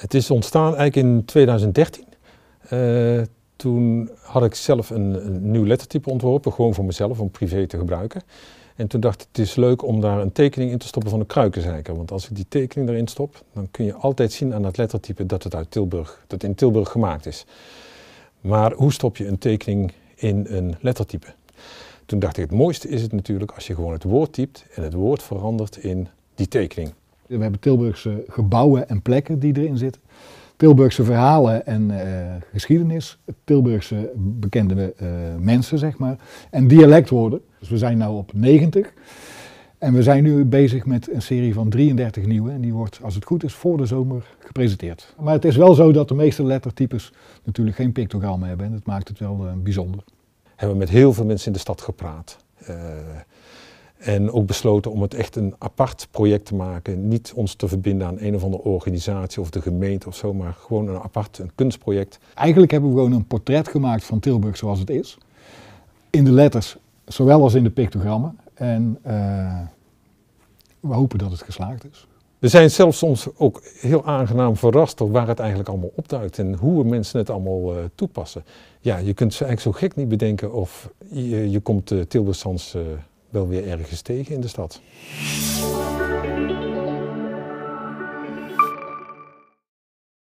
Het is ontstaan eigenlijk in 2013. Toen had ik zelf een nieuw lettertype ontworpen, gewoon voor mezelf, om privé te gebruiken. En toen dacht ik, het is leuk om daar een tekening in te stoppen van een kruikenzeiker. Want als ik die tekening erin stop, dan kun je altijd zien aan dat lettertype dat het uit Tilburg, dat in Tilburg gemaakt is. Maar hoe stop je een tekening in een lettertype? Toen dacht ik, het mooiste is het natuurlijk als je gewoon het woord typt en het woord verandert in die tekening. We hebben Tilburgse gebouwen en plekken die erin zitten. Tilburgse verhalen en geschiedenis. Tilburgse bekende mensen, zeg maar. En dialectwoorden. Dus we zijn nu op 90. En we zijn nu bezig met een serie van 33 nieuwe. En die wordt, als het goed is, voor de zomer gepresenteerd. Maar het is wel zo dat de meeste lettertypes natuurlijk geen pictogrammen hebben. En dat maakt het wel bijzonder. Hebben we met heel veel mensen in de stad gepraat. En ook besloten om het echt een apart project te maken. Niet ons te verbinden aan een of andere organisatie of de gemeente of zo, maar gewoon een apart kunstproject. Eigenlijk hebben we gewoon een portret gemaakt van Tilburg zoals het is. In de letters, zowel als in de pictogrammen. En we hopen dat het geslaagd is. We zijn zelfs soms ook heel aangenaam verrast door waar het eigenlijk allemaal opduikt en hoe mensen het allemaal toepassen. Ja, je kunt ze eigenlijk zo gek niet bedenken of je komt Tilburg Sans wel weer ergens tegen in de stad.